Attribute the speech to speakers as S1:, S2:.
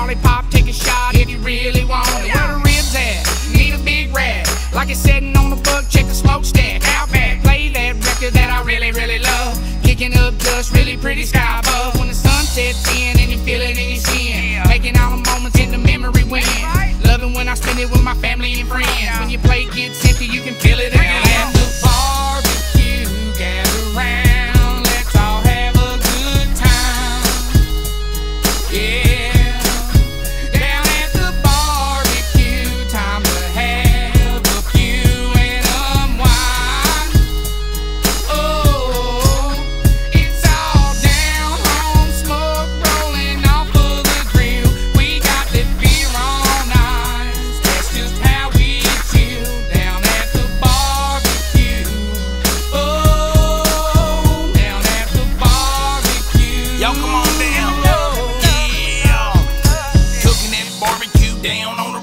S1: lollipop, take a shot if you really want it. Where the ribs at? Need a big rag. Like it's sitting on the book, check the smokestack. Out back, play that record that I really, really love. Kicking up dust, really pretty sky above. When the sun sets in and you feel it in your skin. Making all the moments in the memory win. Loving when I spend it with my family and friends. When your plate gets empty, you can feel it again. At the barbecue, gather round, let's all have a good time. Yeah, down at the barbecue, time to have a few and unwind. Oh, it's all down home, smoke rolling off of the grill. We got the beer on ice, that's just how we chill. Down at the barbecue, oh, down at the barbecue.
S2: Y'all come on down. Yeah. Cooking that barbecue down on